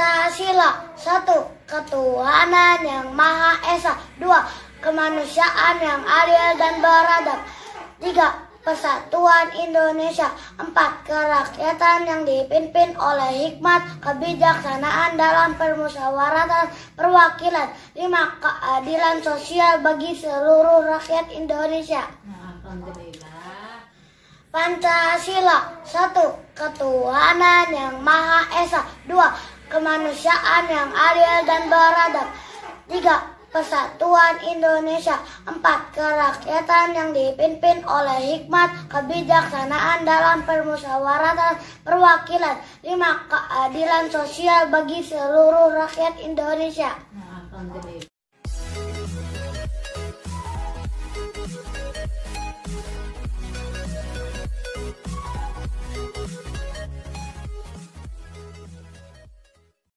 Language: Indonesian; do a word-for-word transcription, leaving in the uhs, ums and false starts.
Pancasila. Satu, ketuhanan yang Maha Esa. Dua, kemanusiaan yang adil dan beradab. Tiga, persatuan Indonesia. Empat, kerakyatan yang dipimpin oleh hikmat kebijaksanaan dalam permusyawaratan perwakilan. Lima, keadilan sosial bagi seluruh rakyat Indonesia. Alhamdulillah. Pancasila. Satu, ketuhanan yang Maha Esa. Dua, kemanusiaan yang adil dan beradab. Tiga, persatuan Indonesia. Empat, kerakyatan yang dipimpin oleh hikmat kebijaksanaan dalam permusyawaratan perwakilan. Lima, keadilan sosial bagi seluruh rakyat Indonesia. Alhamdulillah.